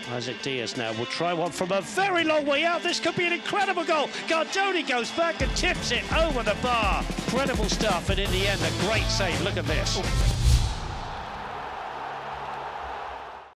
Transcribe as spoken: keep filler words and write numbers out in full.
Isaac Diaz now will try one from a very long way out. This could be an incredible goal. Cardone goes back and tips it over the bar. Incredible stuff, and in the end, a great save. Look at this.